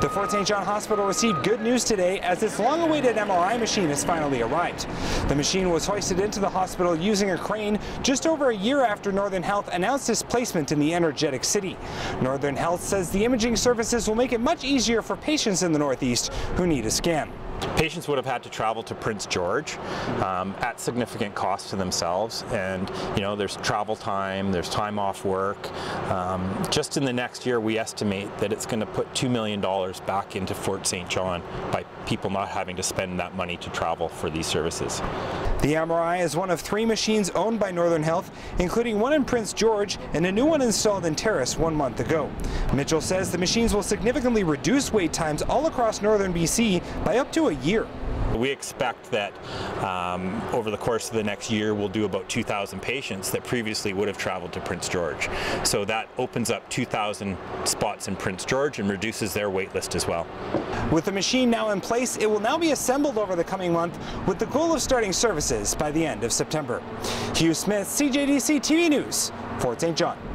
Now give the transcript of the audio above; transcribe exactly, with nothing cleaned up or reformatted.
The Fort Saint John Hospital received good news today as its long-awaited M R I machine has finally arrived. The machine was hoisted into the hospital using a crane just over a year after Northern Health announced its placement in the energetic city. Northern Health says the imaging services will make it much easier for patients in the Northeast who need a scan. Patients would have had to travel to Prince George um, at significant cost to themselves, and you know there's travel time, there's time off work. Um, just in the next year we estimate that it's going to put two million dollars back into Fort Saint John by people not having to spend that money to travel for these services. The M R I is one of three machines owned by Northern Health, including one in Prince George and a new one installed in Terrace one month ago. Mitchell says the machines will significantly reduce wait times all across northern B C by up to a year. We expect that um, over the course of the next year we'll do about two thousand patients that previously would have traveled to Prince George. So that opens up two thousand spots in Prince George and reduces their wait list as well. With the machine now in place, it will now be assembled over the coming month with the goal of starting services by the end of September. Hugh Smith, C J D C T V News, Fort Saint John.